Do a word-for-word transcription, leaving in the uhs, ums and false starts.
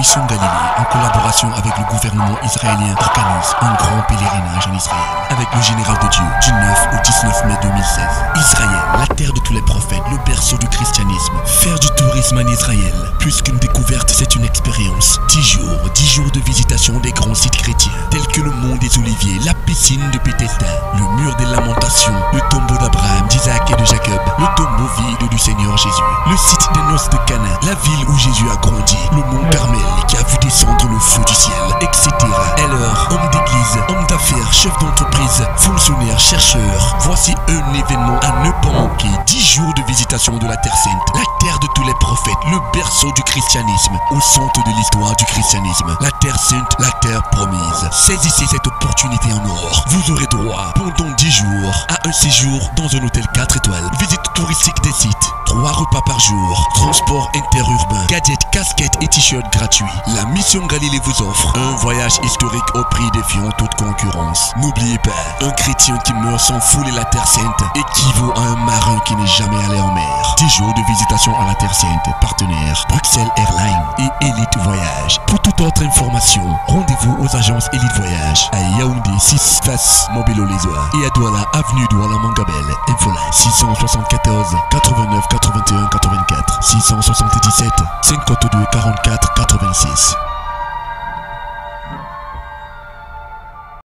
Mission Galilée, en collaboration avec le gouvernement israélien, organise un grand pèlerinage en Israël avec le général de Dieu du neuf au dix-neuf mai deux mille seize. Israël, la terre de tous les prophètes, le berceau du christianisme. Faire du tourisme en Israël, plus qu'une découverte, c'est une expérience. dix jours, dix jours de visitation des grands sites chrétiens, tels que le mont des Oliviers, la piscine de Bethesda, le mur des lamentations, le tombeau d'Abraham, d'Isaac et de Jacob, le tombeau vide du Seigneur Jésus, le site des noces de Cana, la ville où Jésus a grandi, le mont Carmel qui a vu descendre le feu du ciel, et cetera. Alors, homme d'église, homme d'affaires, chef d'entreprise, fonctionnaire, chercheur, voici un événement à ne pas manquer. dix jours de visitation de la Terre Sainte, la terre de tous les prophètes, le berceau du christianisme, au centre de l'histoire du christianisme. La Terre Sainte, la terre promise. Saisissez cette opportunité en or. Vous aurez droit, pendant dix jours, à un séjour dans un hôtel quatre étoiles, visite touristique des sites, trois repas par jour, transport interurbain, gadgets, casquettes et t-shirts gratuits. La Mission Galilée vous offre un voyage historique au prix défiant toute concurrence. N'oubliez pas, un chrétien qui meurt sans fouler la Terre Sainte équivaut à un marin qui n'est jamais allé en mer. dix jours de visitation à la Terre Sainte, partenaire Bruxelles Airlines et Elite Voyage. Pour toute autre information, rendez-vous aux agences Elite Voyage à Yaoundé six face Mobilo-les-Oies et à Douala avenue Douala Mangabel. Infoline six cent soixante-quatorze quatre-vingt-neuf quatre-vingt-un quatre-vingt-quatre six cent soixante-dix-sept cinquante-deux quarante-quatre quatre-vingt-six.